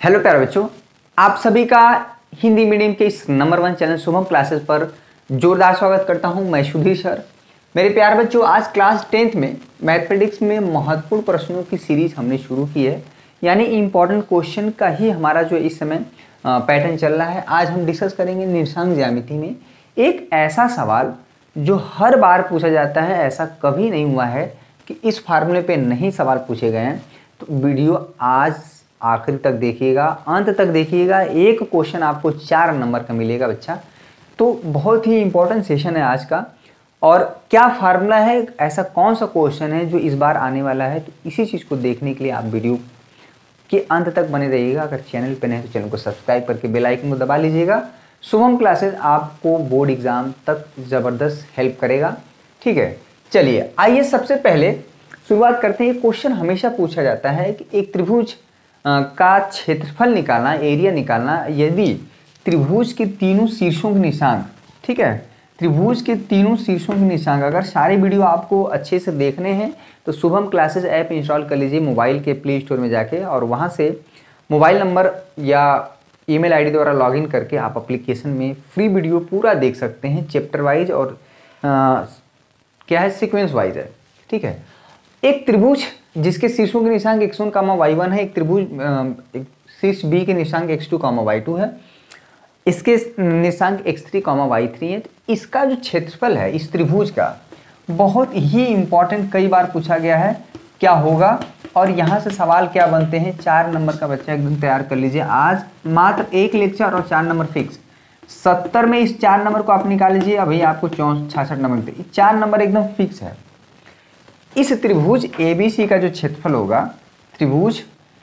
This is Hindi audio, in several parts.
हेलो प्यारे बच्चों, आप सभी का हिंदी मीडियम के इस नंबर 1 चैनल शुभम क्लासेस पर जोरदार स्वागत करता हूं। मैं सुधीर सर। मेरे प्यारे बच्चों, आज क्लास 10th में मैथमेटिक्स में महत्वपूर्ण प्रश्नों की सीरीज हमने शुरू की है, यानी इंपॉर्टेंट क्वेश्चन का ही हमारा जो इस समय पैटर्न चल रहा है। आज हम डिस्कस करेंगे निर्देशांक ज्यामिति में एक ऐसा सवाल जो हर बार पूछा जाता है। ऐसा कभी नहीं हुआ है कि इस फार्मूले पे नहीं सवाल पूछे गए हैं। तो वीडियो आज आखिर तक देखिएगा, अंत तक देखिएगा। एक क्वेश्चन आपको 4 नंबर का मिलेगा बच्चा। तो बहुत ही इंपॉर्टेंट सेशन है आज का। और क्या फार्मूला है, ऐसा कौन सा क्वेश्चन है जो इस बार आने वाला है, तो इसी चीज़ को देखने के लिए आप वीडियो के अंत तक बने रहिएगा। अगर चैनल पे नहीं तो चैनल को सब्सक्राइब करके बेल आइकन को दबा लीजिएगा। शुभम क्लासेस आपको बोर्ड एग्जाम तक ज़बरदस्त हेल्प करेगा। ठीक है, चलिए आइए सबसे पहले शुरुआत करते हैं। क्वेश्चन हमेशा पूछा जाता है कि एक त्रिभुज का क्षेत्रफल निकालना, एरिया निकालना, यदि त्रिभुज के तीनों शीर्षों के निशांक, ठीक है, त्रिभुज के तीनों शीर्षों के निशांक, अगर सारे वीडियो आपको अच्छे से देखने हैं तो शुभम क्लासेस ऐप इंस्टॉल कर लीजिए मोबाइल के प्ले स्टोर में जाके, और वहाँ से मोबाइल नंबर या ईमेल आईडी द्वारा लॉगिन करके आप एप्लीकेशन में फ्री वीडियो पूरा देख सकते हैं, चैप्टर वाइज और क्या है, सीक्वेंस वाइज है। ठीक है, एक त्रिभुज जिसके शीर्षों के निशांक x1, y1 है, एक त्रिभुज शीर्ष B के निशांक x2, y2 है, इसके निशांक x3, y3 है। तो इसका जो क्षेत्रफल है इस त्रिभुज का बहुत ही इंपॉर्टेंट, कई बार पूछा गया है, क्या होगा और यहाँ से सवाल क्या बनते हैं। 4 नंबर का बच्चा एकदम तैयार कर लीजिए। आज मात्र एक लेक्चर और 4 नंबर फिक्स। 70 में इस 4 नंबर को आप निकाल लीजिए, अभी आपको 66 नंबर मिलते। 4 नंबर एकदम फिक्स है। इस त्रिभुज ABC का जो क्षेत्रफल होगा, त्रिभुज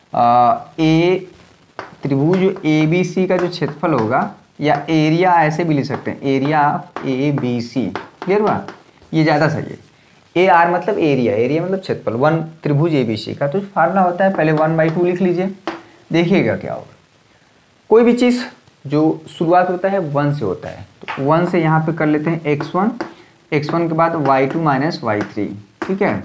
ABC का जो क्षेत्रफल होगा, या एरिया ऐसे भी लिख सकते हैं, एरिया ऑफ ABC। क्लियर हुआ? ये ज़्यादा सही है। AR मतलब एरिया, एरिया मतलब क्षेत्रफल। 1 त्रिभुज ABC का तो फार्मूला होता है, पहले 1/2 लिख लीजिए, देखिएगा क्या होगा। कोई भी चीज़ जो शुरुआत होता है 1 से होता है, तो 1 से यहाँ पे कर लेते हैं x1 के बाद y2 माइनस y3। ठीक है,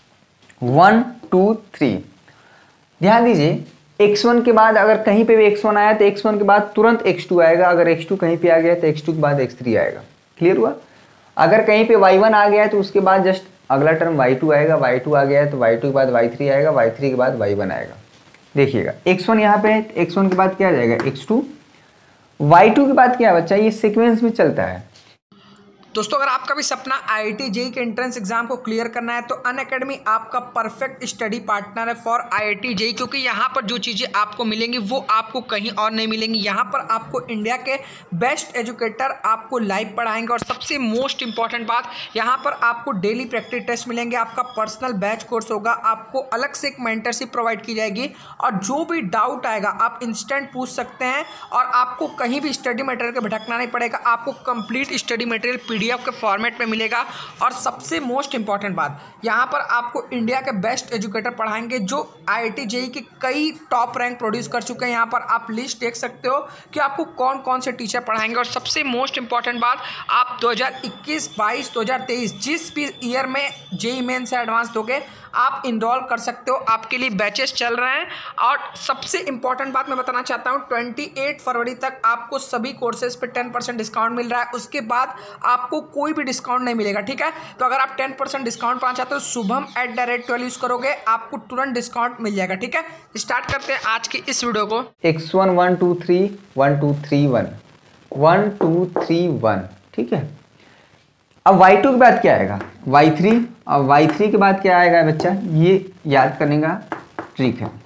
1 2 3। ध्यान दीजिए, x1 के बाद अगर कहीं पे भी x1 आया तो x1 के बाद तुरंत x2 आएगा। अगर x2 कहीं पे आ गया तो x2 के बाद x3 आएगा। क्लियर हुआ? अगर कहीं पे y1 आ गया तो उसके बाद जस्ट अगला टर्म y2 आएगा, y2 आ गया तो y2 के बाद y3 आएगा, y3 के बाद y1 आएगा। देखिएगा, x1 यहाँ पे है, x1 के बाद क्या आ जाएगा, x2, y2 के बाद क्या है बच्चा, ये सीक्वेंस में चलता है। दोस्तों, अगर आपका भी सपना IIT JEE के एंट्रेंस एग्जाम को क्लियर करना है तो अनअकैडमी आपका परफेक्ट स्टडी पार्टनर है फॉर IIT JEE, क्योंकि यहाँ पर जो चीज़ें आपको मिलेंगी वो आपको कहीं और नहीं मिलेंगी। यहाँ पर आपको इंडिया के बेस्ट एजुकेटर आपको लाइव पढ़ाएंगे, और सबसे मोस्ट इंपॉर्टेंट बात, यहाँ पर आपको डेली प्रैक्टिस टेस्ट मिलेंगे, आपका पर्सनल बैच कोर्स होगा, आपको अलग से एक मेंटरशिप प्रोवाइड की जाएगी, और जो भी डाउट आएगा आप इंस्टेंट पूछ सकते हैं, और आपको कहीं भी स्टडी मटेरियल का भटकना नहीं पड़ेगा। आपको कंप्लीट स्टडी मटेरियल PDF के फॉर्मेट में मिलेगा। और सबसे मोस्ट इंपॉर्टेंट बात, यहाँ पर आपको इंडिया के बेस्ट एजुकेटर पढ़ाएंगे जो IIT JEE के कई टॉप रैंक प्रोड्यूस कर चुके हैं। यहाँ पर आप लिस्ट देख सकते हो कि आपको कौन कौन से टीचर पढ़ाएंगे। और सबसे मोस्ट इंपॉर्टेंट बात, आप 2021, 22, 2023 जिस भी ईयर में JEE मेन से एडवांस दोगे आप इनरोल कर सकते हो। आपके लिए बैचेस चल रहे हैं। और सबसे इंपॉर्टेंट बात मैं बताना चाहता हूँ, 28 फरवरी तक आपको सभी कोर्सेज पे 10% डिस्काउंट मिल रहा है। उसके बाद आपको कोई भी डिस्काउंट नहीं मिलेगा। ठीक है, तो अगर आप 10% डिस्काउंट पाना चाहते हो, शुभम @12 यूज़ करोगे, आपको तुरंत डिस्काउंट मिल जाएगा। ठीक है, स्टार्ट करते हैं आज की इस वीडियो को। x1 1 2 3 1 2 3 1 1 2 3 1। ठीक है, अब y2 के बाद क्या आएगा, y3, और y3 के बाद क्या आएगा बच्चा, ये याद करने का ट्रिक है।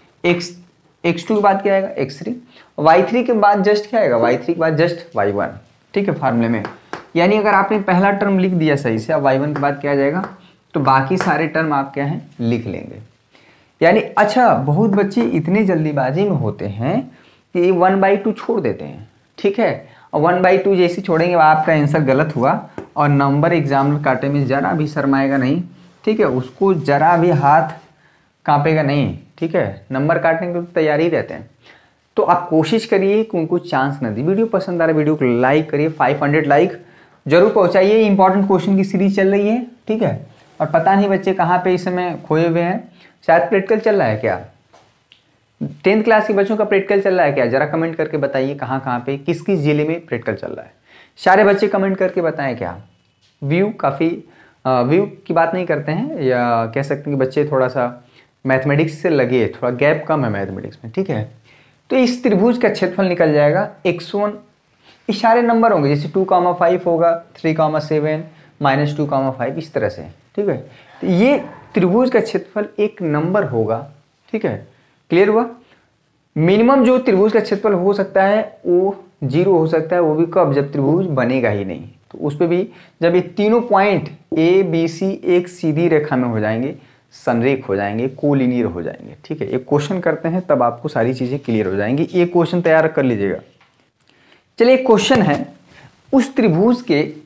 x2 के बाद क्या आएगा, x3, y3 के बाद जस्ट क्या आएगा, y3 के बाद जस्ट y1। ठीक है, फार्मूले में, यानी अगर आपने पहला टर्म लिख दिया सही से, अब y1 के बाद क्या आ जाएगा, तो बाकी सारे टर्म आप क्या हैं, लिख लेंगे। यानी अच्छा, बहुत बच्चे इतने जल्दीबाजी में होते हैं कि 1/2 छोड़ देते हैं। ठीक है, और 1/2 जैसे छोड़ेंगे आपका आंसर गलत हुआ, और नंबर एग्जामिनर काटे में जरा भी शर्माएगा नहीं। ठीक है, उसको जरा भी हाथ कांपेगा नहीं। ठीक है, नंबर काटने की तो तैयारी रहते हैं। तो आप कोशिश करिए कि उनको चांस न दी। वीडियो पसंद आ रहा है, वीडियो को लाइक करिए, 500 लाइक जरूर पहुंचाइए। इंपॉर्टेंट क्वेश्चन की सीरीज चल रही है। ठीक है, और पता नहीं बच्चे कहाँ पे इस समय खोए हुए हैं, शायद प्रैक्टिकल चल रहा है क्या, 10th क्लास के बच्चों का प्रैक्टिकल चल रहा है क्या? जरा कमेंट करके बताइए कहाँ कहाँ पे किस किस जिले में प्रैक्टिकल चल रहा है। सारे बच्चे कमेंट करके बताएं क्या। व्यू व्यू की बात नहीं करते हैं, या कह सकते हैं कि बच्चे थोड़ा सा मैथमेटिक्स से लगे, थोड़ा गैप कम है मैथमेटिक्स में, ठीक है। तो इस त्रिभुज का क्षेत्रफल निकल जाएगा x1, इशारे नंबर होंगे जैसे 2,5 होगा, 3,7 -2,5 इस तरह से, ठीक है। तो ये त्रिभुज का क्षेत्रफल एक नंबर होगा, ठीक है। क्लियर हुआ? मिनिमम जो त्रिभुज का क्षेत्रफल हो सकता है वो 0 हो सकता है, वो भी कब? जब त्रिभुज बनेगा ही नहीं। तो उस पर भी जब ये तीनों पॉइंट ए बी सी एक सीधी रेखा में हो जाएंगे, संरेख हो जाएंगे, कोलिनियर हो जाएंगे, ठीक है। एक क्वेश्चन करते हैं तब आपको सारी चीजें क्लियर हो जाएंगी। एक क्वेश्चन तैयार कर लीजिएगा। चलिए एक क्वेश्चन है, उस त्रिभुज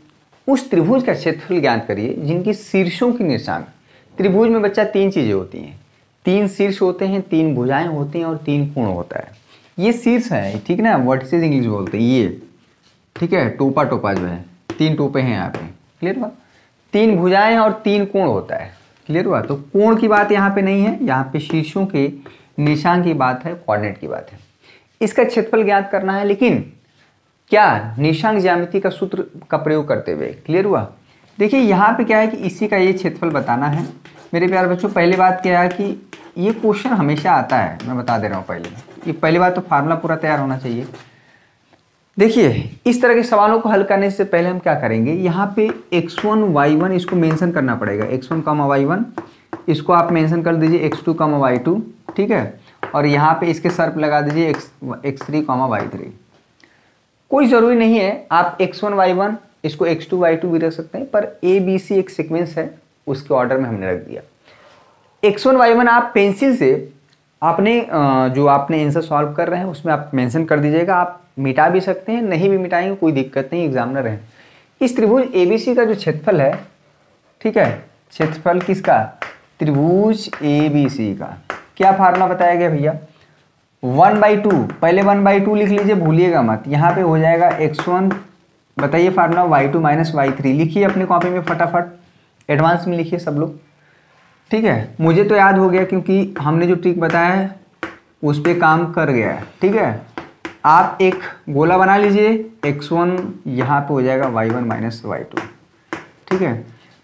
का क्षेत्रफल ज्ञात करिए जिनकी शीर्षों की निशान। त्रिभुज में बच्चा 3 चीजें होती हैं, 3 शीर्ष होते हैं, 3 भुजाएं होती हैं और 3 कोण होता है। ये शीर्ष है, ठीक ना, वर्टिसेस इंग्लिश बोलते हैं ये, ठीक है। टोपा जो है, 3 टोपे हैं यहाँ पे। क्लियर हुआ? 3 भुजाएं और 3 कोण होता है। क्लियर हुआ? तो कोण की बात यहाँ पे नहीं है, यहाँ पे शीर्षों के निशान की बात है, कोऑर्डिनेट की बात है। इसका क्षेत्रफल ज्ञात करना है, लेकिन क्या? निशांक ज्यामिति का सूत्र का प्रयोग करते हुए। क्लियर हुआ? देखिए यहाँ पे क्या है कि इसी का ये क्षेत्रफल बताना है मेरे प्यारे बच्चों। पहली बात क्या है कि ये क्वेश्चन हमेशा आता है, मैं बता दे रहा हूँ पहली बात तो फार्मूला पूरा तैयार होना चाहिए। देखिए इस तरह के सवालों को हल करने से पहले हम क्या करेंगे, यहाँ पे x1 y1 इसको मेंशन करना पड़ेगा। x1, y1 इसको आप मेंशन कर दीजिए, x2, y2, ठीक है। और यहाँ पे इसके सर्प लगा दीजिए x3, y3। कोई ज़रूरी नहीं है आप x1 y1 इसको x2 y2 भी रख सकते हैं, पर a b c एक सीक्वेंस है, उसके ऑर्डर में हमने रख दिया। x1 y1 आप पेंसिल से आपने जो आपने आंसर सॉल्व कर रहे हैं उसमें आप मेंशन कर दीजिएगा। आप मिटा भी सकते हैं, नहीं भी मिटाएंगे कोई दिक्कत नहीं, एग्जामिनर है। इस त्रिभुज ABC का जो क्षेत्रफल है, ठीक है, क्षेत्रफल किसका? त्रिभुज ABC का। क्या फार्मूला बताया गया भैया? 1/2, पहले 1/2 लिख लीजिए, भूलिएगा मत। यहाँ पे हो जाएगा x1, बताइए फार्मूला, y2 - y3 लिखिए अपनी कॉपी में फटाफट, एडवांस में लिखिए सब लोग, ठीक है। मुझे तो याद हो गया क्योंकि हमने जो ट्रिक बताया है उस पर काम कर गया है, ठीक है। आप एक गोला बना लीजिए, x1 यहाँ पे हो जाएगा y1 - y2, ठीक है।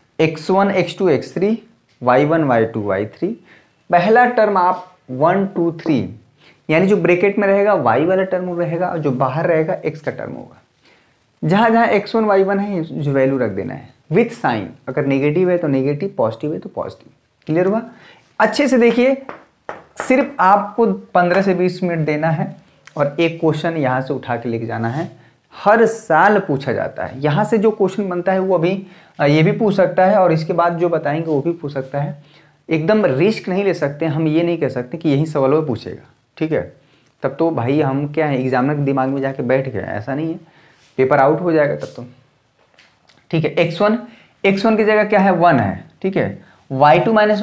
x1 x2 x3, y1 y2 y3। पहला टर्म आप 1 2 3 यानी जो ब्रैकेट में रहेगा y वाला टर्म रहेगा और जो बाहर रहेगा x का टर्म होगा। जहाँ जहाँ x1 y1 है जो वैल्यू रख देना है विथ साइन, अगर नेगेटिव है तो नेगेटिव, पॉजिटिव है तो पॉजिटिव। क्लियर हुआ? अच्छे से देखिए, सिर्फ आपको 15 से 20 मिनट देना है और एक क्वेश्चन यहाँ से उठा के लेके जाना है। हर साल पूछा जाता है, यहाँ से जो क्वेश्चन बनता है वो अभी ये भी पूछ सकता है और इसके बाद जो बताएंगे वो भी पूछ सकता है। एकदम रिस्क नहीं ले सकते, हम ये नहीं कह सकते कि यही सवाल वो पूछेगा, ठीक है। तब तो भाई हम क्या है, एग्जामिनर के दिमाग में जाके बैठ गए, ऐसा नहीं है, पेपर आउट हो जाएगा तब तो, ठीक है। x1 की जगह क्या है? 1 है, ठीक है। y2 -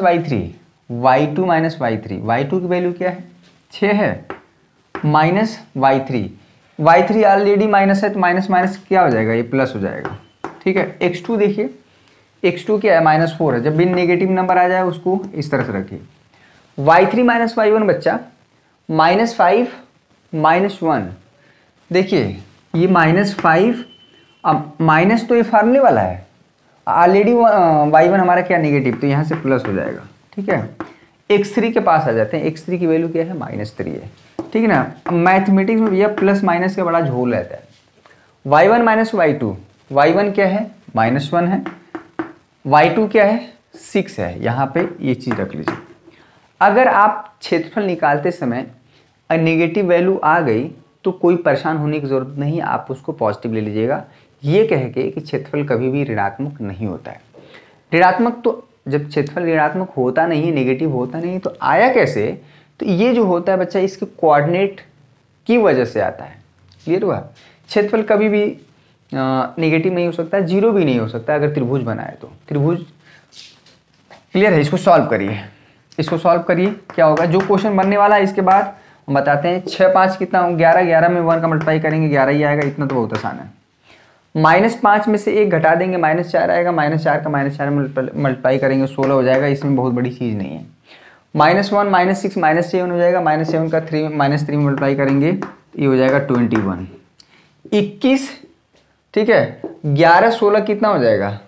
y3, y2 की वैल्यू क्या है? 6 है, माइनस y3 ऑलरेडी माइनस है तो माइनस माइनस क्या हो जाएगा? ये प्लस हो जाएगा, ठीक है। x2 देखिए, x2 क्या है? -4 है। जब भी नेगेटिव नंबर आ जाए उसको इस तरह से रखिए। y3 - y1 बच्चा -5 -1, देखिए ये -5, अब माइनस तो ये फार्मूले वाला है, ऑलरेडी y1 हमारा क्या? नेगेटिव, तो यहाँ से प्लस हो जाएगा, ठीक है। x3 के पास आ जाते हैं, x3 की वैल्यू क्या है? -3 है, ठीक है ना। मैथमेटिक्स में भैया प्लस माइनस का बड़ा झोल रहता है। y1 - y2, y1 क्या है? -1 है, y2 क्या है? 6 है। यहाँ पे ये चीज़ रख लीजिए। अगर आप क्षेत्रफल निकालते समय नेगेटिव वैल्यू आ गई तो कोई परेशान होने की ज़रूरत नहीं, आप उसको पॉजिटिव ले लीजिएगा, ये कह के कि क्षेत्रफल कभी भी ऋणात्मक नहीं होता है। ऋणात्मक तो जब क्षेत्रफल ऋणात्मक होता नहीं, नेगेटिव होता नहीं, तो आया कैसे? तो ये जो होता है बच्चा, इसके कोऑर्डिनेट की वजह से आता है। क्लियर हुआ? क्षेत्रफल कभी भी नेगेटिव नहीं हो सकता, 0 भी नहीं हो सकता अगर त्रिभुज बनाए तो। त्रिभुज क्लियर है? इसको सॉल्व करिए, इसको सॉल्व करिए, क्या होगा जो क्वेश्चन बनने वाला है इसके बाद हम बताते हैं। 6 5 कितना? 11 में 1 का मल्टीप्लाई करेंगे 11 ही आएगा, इतना तो बहुत आसान है। -5 में से 1 घटा देंगे, -4 आएगा, -4 का -4 मल्टीप्लाई करेंगे 16 हो जाएगा, इसमें बहुत बड़ी चीज़ नहीं है। -1 -6 -7 हो जाएगा, -7 का -3 मल्टीप्लाई करेंगे ये हो जाएगा 21। 21, ठीक है, 11 16 कितना हो जाएगा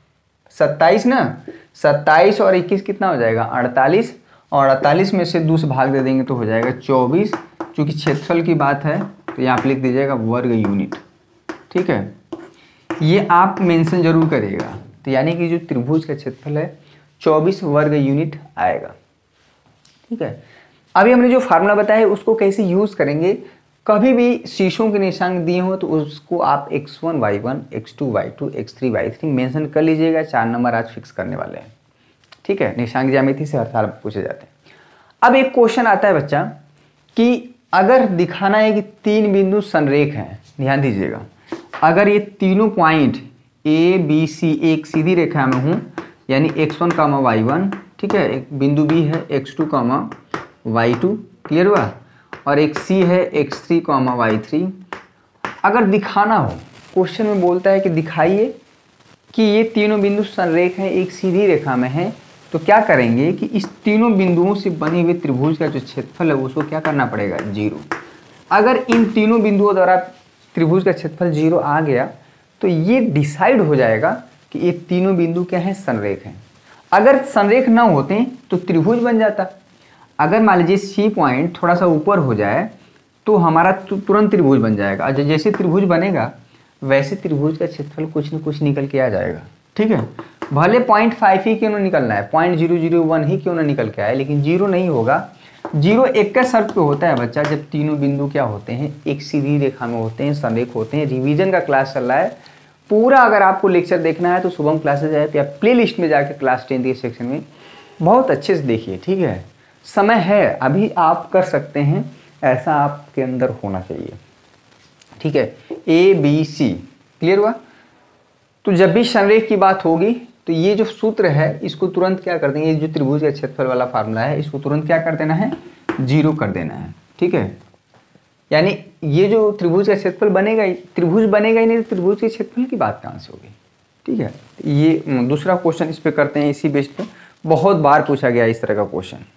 27 ना, 27 और 21 कितना हो जाएगा 48, और 48 में से 2 से भाग दे देंगे तो हो जाएगा 24। चूंकि क्षेत्रफल की बात है तो यहाँ पे लिख दीजिएगा वर्ग यूनिट, ठीक है, ये आप मेंशन जरूर करिएगा। तो यानी कि जो त्रिभुज का क्षेत्रफल है 24 वर्ग यूनिट आएगा, ठीक है। अभी हमने जो फार्मूला बताया है उसको कैसे यूज करेंगे, कभी भी शीशों के निशांक दिए हो तो उसको आप x1 y1 x2 y2 x3 y3 mention कर लीजिएगा। 4 नंबर आज फिक्स करने वाले हैं, ठीक है। निशांक ज्यामिति से हर साल पूछे जाते हैं। अब एक क्वेश्चन आता है बच्चा कि अगर दिखाना है कि 3 बिंदु संरेख हैं, ध्यान दीजिएगा, अगर ये तीनों पॉइंट ए बी सी एक सीधी रेखा में हूँ, यानी x1 कामा y1, ठीक है, एक बिंदु B है x2 कामा y2, क्लियर हुआ, और एक C है x3 कामा y3। अगर दिखाना हो, क्वेश्चन में बोलता है कि दिखाइए कि ये तीनों बिंदु संरेख हैं, एक सीधी रेखा में है, तो क्या करेंगे कि इस तीनों बिंदुओं से बने हुए त्रिभुज का जो क्षेत्रफल है उसको क्या करना पड़ेगा 0। अगर इन तीनों बिंदुओं द्वारा त्रिभुज का क्षेत्रफल 0 आ गया तो ये डिसाइड हो जाएगा कि ये तीनों बिंदु क्या है संरेख हैं। अगर संरेख ना होते तो त्रिभुज बन जाता। अगर मान लीजिए C पॉइंट थोड़ा सा ऊपर हो जाए तो हमारा तुरंत त्रिभुज बन जाएगा। जैसे त्रिभुज बनेगा वैसे त्रिभुज का क्षेत्रफल कुछ न कुछ निकल के आ जाएगा, ठीक है। भले 0.5 ही क्यों ना निकलना है, 0.001 ही क्यों ना निकल के आए, लेकिन 0 नहीं होगा। 0 एक का शर्त पे होता है बच्चा, जब तीनों बिंदु क्या होते हैं एक सीधी रेखा में होते हैं, संरेख होते हैं। रिवीजन का क्लास चल रहा है पूरा, अगर आपको लेक्चर देखना है तो शुभम क्लासेज ऐप या प्ले लिस्ट में जाकर क्लास 10 के सेक्शन में बहुत अच्छे से देखिए, ठीक है। समय है, अभी आप कर सकते हैं, ऐसा आपके अंदर होना चाहिए, ठीक है। ABC क्लियर हुआ। तो जब भी संरेख की बात होगी तो ये जो सूत्र है इसको तुरंत क्या कर देंगे, ये जो त्रिभुज का क्षेत्रफल वाला फार्मूला है इसको तुरंत क्या कर देना है 0 कर देना है, ठीक है। यानी ये जो त्रिभुज का क्षेत्रफल बनेगा ही, त्रिभुज बनेगा ही नहीं तो त्रिभुज के क्षेत्रफल की बात कहाँ से होगी, ठीक है। ये दूसरा क्वेश्चन इस पे करते हैं, इसी बेस पे बहुत बार पूछा गया इस तरह का क्वेश्चन।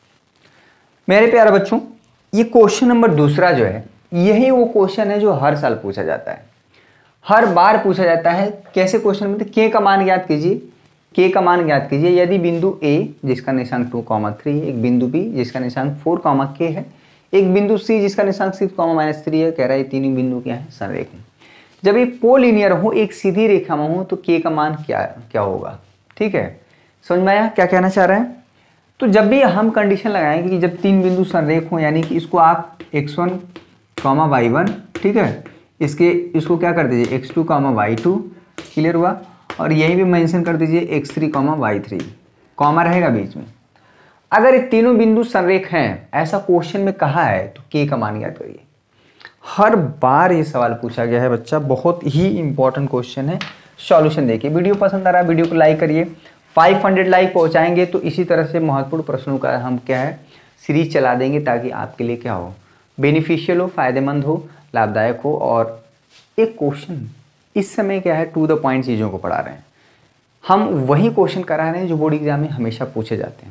मेरे प्यारे बच्चों, ये क्वेश्चन नंबर दूसरा जो है यही वो क्वेश्चन है जो हर साल पूछा जाता है, हर बार पूछा जाता है। कैसे क्वेश्चन में, K का मान ज्ञात कीजिए, K का मान ज्ञात कीजिए यदि बिंदु A जिसका निशांक 2,3 है, एक बिंदु B जिसका निशांक 4,K है, एक बिंदु C जिसका निशांक 6,-3 है। कह रहा है ये तीनों बिंदु क्या है संरेख हैं। जब ये कोलिनियर हो, एक सीधी रेखा में हो, तो K का मान क्या होगा, ठीक है। समझ में आया क्या कहना चाह रहे हैं। तो जब भी हम कंडीशन लगाएंगे कि जब 3 बिंदु संरेख हो, यानी कि इसको आप x1, y1, ठीक है, इसको क्या कर दीजिए x2, y2, क्लियर हुआ, और यही भी मेंशन कर दीजिए x3, y3, कॉमा रहेगा बीच में। अगर ये तीनों बिंदु संरेख हैं, ऐसा क्वेश्चन में कहा है, तो K का मान ज्ञात करिए। हर बार ये सवाल पूछा गया है बच्चा, बहुत ही इंपॉर्टेंट क्वेश्चन है। सॉल्यूशन देखिए। वीडियो पसंद आ रहा है वीडियो को लाइक करिए, 500 लाइक पहुंचाएंगे तो इसी तरह से महत्वपूर्ण प्रश्नों का हम क्या है सीरीज चला देंगे, ताकि आपके लिए क्या हो बेनिफिशियल हो, फायदेमंद हो, लाभदायक हो। और एक क्वेश्चन इस समय क्या है टू द पॉइंट चीज़ों को पढ़ा रहे हैं, हम वही क्वेश्चन करा रहे हैं जो बोर्ड एग्जाम में हमेशा पूछे जाते हैं।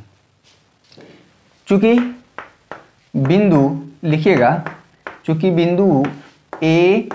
चूंकि बिंदु लिखिएगा, चूंकि बिंदु A,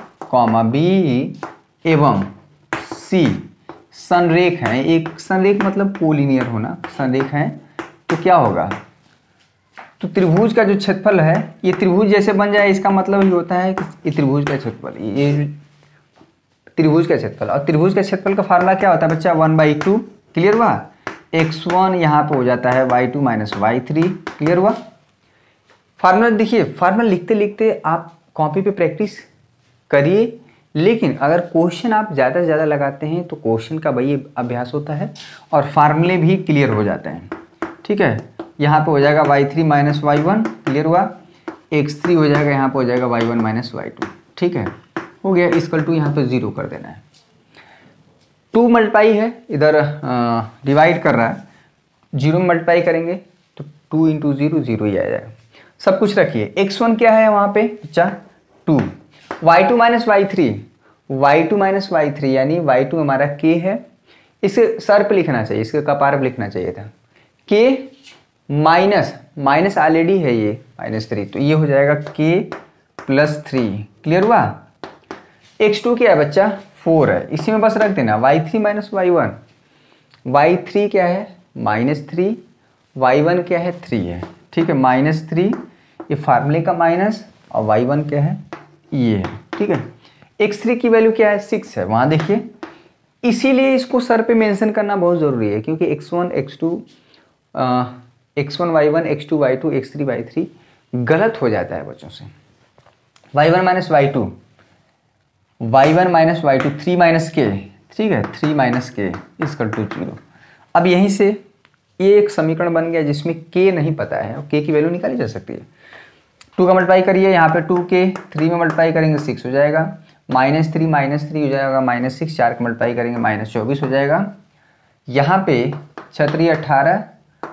B एवं C संरेख हैं, एक संरेख मतलब कोलिनियर होना, संरेख हैं, तो क्या होगा, तो त्रिभुज का जो क्षेत्रफल है ये त्रिभुज जैसे बन जाए, इसका मतलब ये होता है कि ये त्रिभुज का क्षेत्रफल, ये त्रिभुज का क्षेत्रफल। और त्रिभुज का क्षेत्रफल का फार्मूला क्या होता है बच्चा 1/2, क्लियर हुआ। x1 यहाँ पे हो जाता है y2 - y3, क्लियर हुआ। फार्मूला देखिए, फार्मूला लिखते लिखते आप कॉपी पे प्रैक्टिस करिए, लेकिन अगर क्वेश्चन आप ज़्यादा से ज़्यादा लगाते हैं तो क्वेश्चन का वही अभ्यास होता है और फार्मूले भी क्लियर हो जाते हैं, ठीक है। यहाँ पे हो जाएगा y3 - y1, क्लियर हुआ। x3 हो जाएगा, यहाँ पे हो जाएगा y1 - y2, ठीक है, हो गया। इक्वल टू यहाँ पे 0 कर देना है। 2 मल्टीप्लाई है, इधर डिवाइड कर रहा है, 0 मल्टीप्लाई करेंगे तो 2 × 0 0 ही आ जाएगा। सब कुछ रखिए। x1 क्या है वहाँ पे बच्चा 2, y2 - y3 यानी y2 हमारा k है, इसे सर पे लिखना चाहिए, इसके कपार पे लिखना चाहिए था। k माइनस माइनस ऑलरेडी है ये -3, तो ये हो जाएगा k+3। क्लियर हुआ। x2 क्या है बच्चा 4 है, इसी में बस रख देना y3 - y1। y3 क्या है -3, y1 क्या है 3 है। ठीक है, -3 ये फार्मूले का माइनस और y1 क्या है ये है। ठीक है, x3 की वैल्यू क्या है 6 है, वहाँ देखिए। इसीलिए इसको सर पे मेंशन करना बहुत ज़रूरी है, क्योंकि x1 y1 x2 y2 x3 y3 गलत हो जाता है बच्चों से। y1 - y2 3 - k। ठीक है, 3 - k = 0। अब यहीं से ये एक समीकरण बन गया जिसमें k नहीं पता है और k की वैल्यू निकाली जा सकती है। 2 का मल्टीप्लाई करिए, यहाँ पे 2k, 3 में मल्टीप्लाई करेंगे 6 हो जाएगा, -3 हो जाएगा -6, 4 का मल्टीप्लाई करेंगे -24 हो जाएगा। यहाँ पे 6 × 18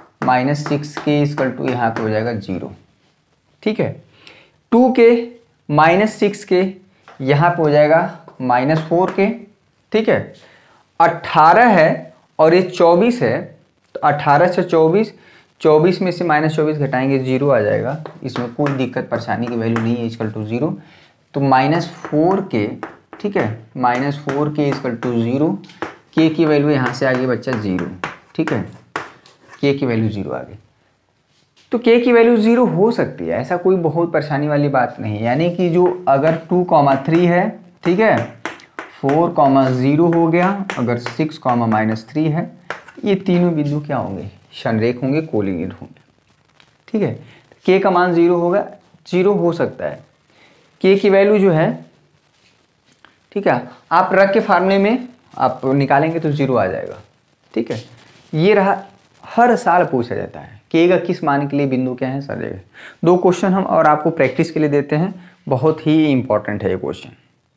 -6k = यहाँ पे हो जाएगा 0। ठीक है, 2k -6k यहाँ पे हो जाएगा -4k। ठीक है, 18 है और ये 24 है, तो 18 से 24, 24 में से -24 घटाएंगे 0 आ जाएगा। इसमें कोई दिक्कत परेशानी की वैल्यू नहीं है, = 0। तो -4k, ठीक है, -4k = 0। k की वैल्यू यहाँ से आ गई बच्चा 0। ठीक है, k की वैल्यू 0 आ गई। तो k की वैल्यू 0 हो सकती है, ऐसा कोई बहुत परेशानी वाली बात नहीं है। यानी कि जो अगर 2, 3 है, ठीक है, 4, 0 हो गया, अगर 6, -3 है, ये तीनों बिंदु क्या होंगे संरेख होंगे, कोलिनियर होंगे। ठीक है, k का मान 0 होगा, 0 हो सकता है। k की वैल्यू जो है, ठीक है, आप रख के फार्मूले में आप निकालेंगे तो 0 आ जाएगा। ठीक है, ये रहा, हर साल पूछा जाता है k का किस मान के लिए बिंदु क्या है संरेख। 2 क्वेश्चन हम और आपको प्रैक्टिस के लिए देते हैं, बहुत ही इंपॉर्टेंट है ये क्वेश्चन।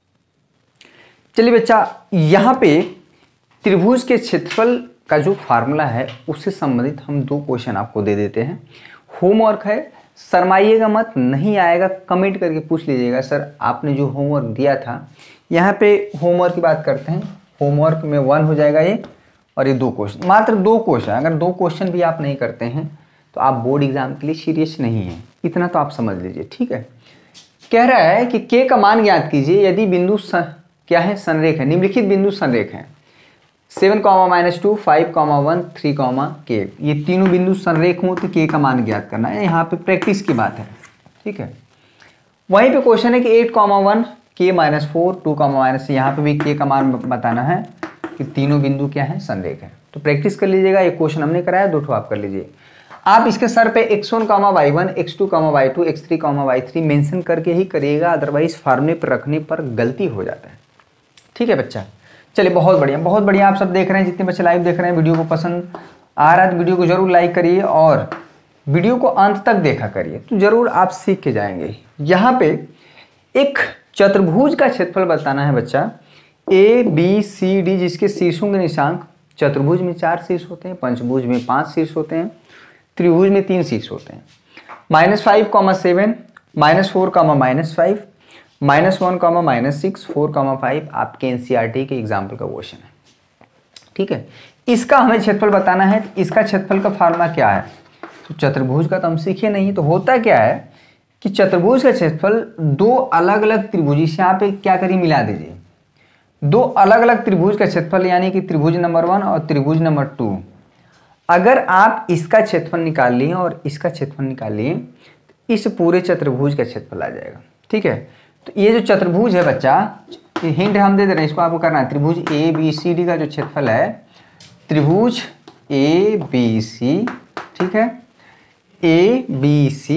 चलिए बच्चा, यहाँ पे त्रिभुज के क्षेत्रफल का जो फार्मूला है उससे संबंधित हम 2 क्वेश्चन आपको दे देते हैं। होमवर्क है, शर्माइएगा मत, नहीं आएगा कमेंट करके पूछ लीजिएगा सर आपने जो होमवर्क दिया था। यहाँ पे होमवर्क की बात करते हैं, होमवर्क में 1 हो जाएगा ये, और ये 2 क्वेश्चन, मात्र 2 क्वेश्चन। अगर 2 क्वेश्चन भी आप नहीं करते हैं तो आप बोर्ड एग्जाम के लिए सीरियस नहीं है, इतना तो आप समझ लीजिए। ठीक है, कह रहा है कि k का मान ज्ञात कीजिए यदि बिंदु क्या है संरेख है, निम्नलिखित बिंदु संरेख है। 7, -2, 5, 1, 3, k, ये तीनों बिंदु संरेख हों तो k का मान ज्ञात करना है। यहाँ पे प्रैक्टिस की बात है। ठीक है, वहीं पे क्वेश्चन है कि 8, 1 k -4, 2, यहाँ पे भी k का मान बताना है कि तीनों बिंदु क्या है संरेख है। तो प्रैक्टिस कर लीजिएगा, एक क्वेश्चन हमने कराया, 2 ठो आप कर लीजिए। आप इसके सर पे x1, y1, x2, y2, x3, y3 mention करके ही करिएगा, अदरवाइज फार्मूले पर रखने पर गलती हो जाता है। ठीक है बच्चा, चलिए बहुत बढ़िया आप सब देख रहे हैं, जितने बच्चे लाइव देख रहे हैं, वीडियो को पसंद आ रहा है तो वीडियो को जरूर लाइक करिए और वीडियो को अंत तक देखा करिए, तो जरूर आप सीख के जाएंगे। यहाँ पे एक चतुर्भुज का क्षेत्रफल बताना है बच्चा, ABCD, जिसके शीर्षों के निशांक, चतुर्भुज में 4 शीर्ष होते हैं, पंचभुज में 5 शीर्ष होते हैं, त्रिभुज में 3 शीर्ष होते हैं। -5, 7, -4, -5, -1, -6, 4, 5 आपके NCERT के एग्जाम्पल का क्वेश्चन है। ठीक है, इसका हमें क्षेत्रफल बताना है। इसका क्षेत्रफल का फार्मूला क्या है, तो चतुर्भुज का तो हम सीखे नहीं, तो होता क्या है कि चतुर्भुज का क्षेत्रफल 2 अलग अलग त्रिभुज, इसे यहाँ पे क्या करिए मिला दीजिए, 2 अलग अलग त्रिभुज का क्षेत्रफल, यानी कि त्रिभुज नंबर 1 और त्रिभुज नंबर 2। अगर आप इसका क्षेत्रफल निकाल लिए और इसका क्षेत्रफल निकाल लिए, इस पूरे चतुर्भुज का क्षेत्रफल आ जाएगा। ठीक है, तो ये जो चतुर्भुज है बच्चा, हिंट हम दे दे रहे हैं, इसको आपको करना है। त्रिभुज ABCD का जो क्षेत्रफल है, त्रिभुज ABC, ठीक है, ABC,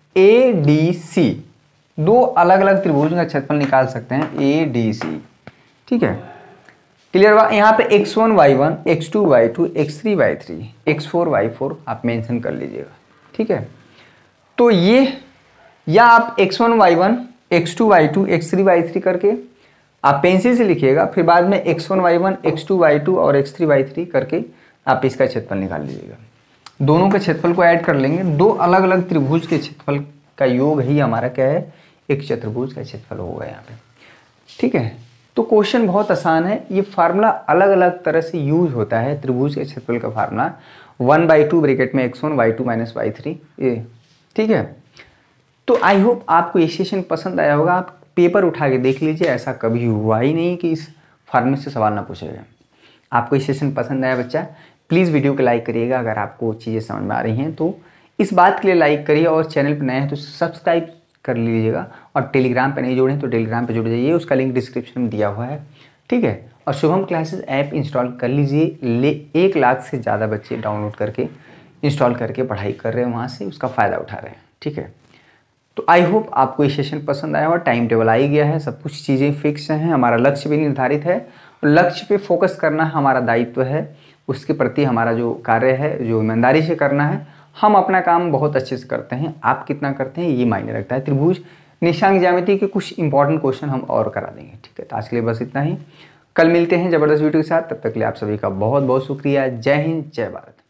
ADC, 2 अलग अलग त्रिभुज का क्षेत्रफल निकाल सकते हैं, ADC। ठीक है, क्लियर हुआ। यहाँ पे x1 y1, x2 y2, x3 y3, x4 y4 आप मेंशन कर लीजिएगा। ठीक है, तो ये, या आप x1 y1, x2 y2, x3 y3 करके आप पेंसिल से लिखिएगा, फिर बाद में x1 y1, x2 y2 और x3 y3 करके आप इसका क्षेत्रफल निकाल लीजिएगा। दोनों के क्षेत्रफल को ऐड कर लेंगे, 2 अलग अलग त्रिभुज के क्षेत्रफल का योग ही हमारा क्या है, एक चतुर्भुज का क्षेत्रफल होगा यहाँ पे। ठीक है, तो क्वेश्चन बहुत आसान है, ये फार्मूला अलग अलग तरह से यूज होता है त्रिभुज के क्षेत्रफल का फार्मूला, 1/2 ब्रैकेट में x1 y2 माइनस y3 ये, ठीक है। तो आई होप आपको ये सेशन पसंद आया होगा। आप पेपर उठा के देख लीजिए, ऐसा कभी हुआ ही नहीं कि इस फॉर्मेट से सवाल ना पूछा जाए। आपको ये सेशन पसंद आया बच्चा, प्लीज़ वीडियो को लाइक करिएगा। अगर आपको चीज़ें समझ में आ रही हैं तो इस बात के लिए लाइक करिए, और चैनल पर नए हैं तो सब्सक्राइब कर लीजिएगा। और टेलीग्राम पे नहीं जुड़े हैं तो टेलीग्राम पे जुड़ जाइए, उसका लिंक डिस्क्रिप्शन में दिया हुआ है, ठीक है। और शुभम क्लासेस ऐप इंस्टॉल कर लीजिए। 1 लाख से ज़्यादा बच्चे डाउनलोड करके इंस्टॉल करके पढ़ाई कर रहे हैं, वहाँ से उसका फ़ायदा उठा रहे हैं, ठीक है। तो आई होप आपको ये सेशन पसंद आया, और टाइम टेबल आ ही गया है, सब कुछ चीज़ें फिक्स हैं, हमारा लक्ष्य भी निर्धारित है। लक्ष्य पे फोकस करना हमारा दायित्व है, उसके प्रति हमारा जो कार्य है, जो ईमानदारी से करना है। हम अपना काम बहुत अच्छे से करते हैं, आप कितना करते हैं ये मायने रखता है। त्रिभुज निशांक ज्यामिति के कुछ इंपॉर्टेंट क्वेश्चन हम और करा देंगे, ठीक है। तो आज के लिए बस इतना ही, कल मिलते हैं ज़बरदस्त वीडियो के साथ। तब तक के लिए आप सभी का बहुत बहुत शुक्रिया। जय हिंद, जय भारत।